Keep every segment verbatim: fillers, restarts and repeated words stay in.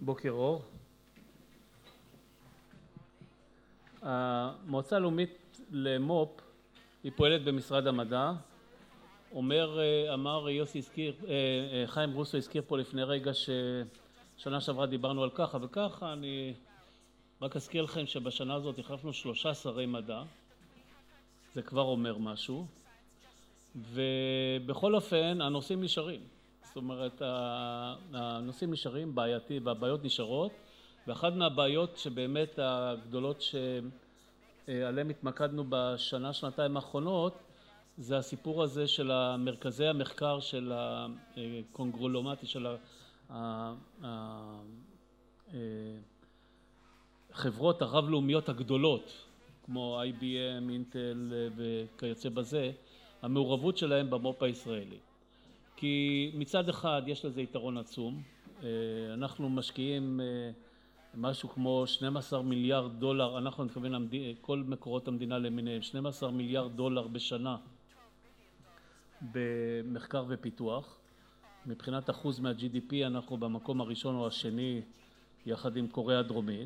בוקר אור. המועצה הלאומית למו"פ היא פועלת במשרד המדע. אומר, אמר יוסי הזכיר, חיים רוסו הזכיר פה לפני רגע ששנה שעברה דיברנו על ככה וככה. אני רק אזכיר לכם שבשנה הזאת החלפנו שלושה שרי מדע. זה כבר אומר משהו. ובכל אופן הנושאים נשארים. זאת אומרת, הנושאים נשארים בעייתי והבעיות נשארות, ואחת מהבעיות שבאמת הגדולות שעליהן התמקדנו בשנה שנתיים האחרונות זה הסיפור הזה של מרכזי המחקר של הקונגלומטי של החברות הרב-לאומיות הגדולות כמו איי בי אם, אינטל וכיוצא בזה, המעורבות שלהם במו"פ הישראלי. כי מצד אחד יש לזה יתרון עצום. אנחנו משקיעים משהו כמו שנים עשר מיליארד דולר, אנחנו מתכוון כל מקורות המדינה למיניהם, שנים עשר מיליארד דולר בשנה במחקר ופיתוח. מבחינת אחוז מה-ג'י די פי אנחנו במקום הראשון או השני יחד עם קוריאה הדרומית.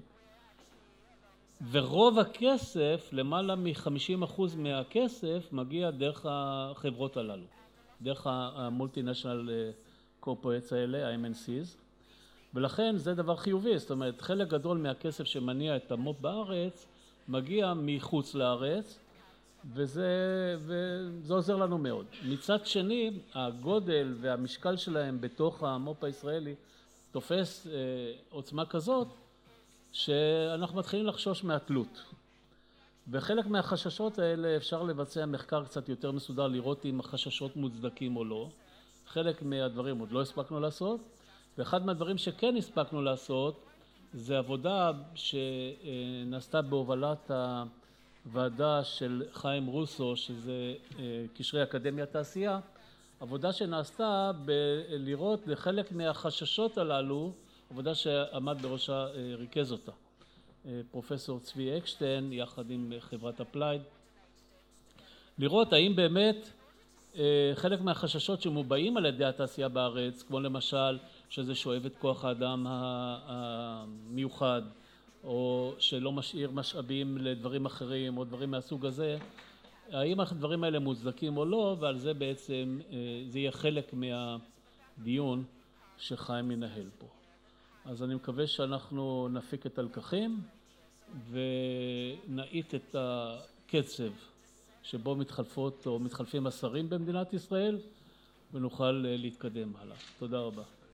ורוב הכסף, למעלה מ-חמישים אחוז מהכסף, מגיע דרך החברות הללו. דרך המולטי-נשיונל קורפורייטס האלה, ה-אם אן סי'ס, ולכן זה דבר חיובי. זאת אומרת, חלק גדול מהכסף שמניע את המו"פ בארץ מגיע מחוץ לארץ, וזה, וזה עוזר לנו מאוד. מצד שני, הגודל והמשקל שלהם בתוך המו"פ הישראלי תופס אה, עוצמה כזאת, שאנחנו מתחילים לחשוש מהתלות. וחלק מהחששות האלה אפשר לבצע מחקר קצת יותר מסודר, לראות אם החששות מוצדקים או לא. חלק מהדברים עוד לא הספקנו לעשות, ואחד מהדברים שכן הספקנו לעשות זה עבודה שנעשתה בהובלת הוועדה של חיים רוסו, שזה קשרי אקדמיה תעשייה, עבודה שנעשתה בלראות לחלק מהחששות הללו, עבודה שעמד בראשה ריכז אותה פרופסור צבי אקשטיין יחד עם חברת אפלייד, לראות האם באמת חלק מהחששות שמובעים על ידי התעשייה בארץ, כמו למשל שזה שואב את כוח האדם המיוחד, או שלא משאיר משאבים לדברים אחרים או דברים מהסוג הזה, האם הדברים האלה מוצדקים או לא, ועל זה בעצם זה יהיה חלק מהדיון שחיים מנהל פה. אז אני מקווה שאנחנו נפיק את הלקחים ונאית את הקצב שבו מתחלפות או מתחלפים השרים במדינת ישראל ונוכל להתקדם הלאה. תודה רבה.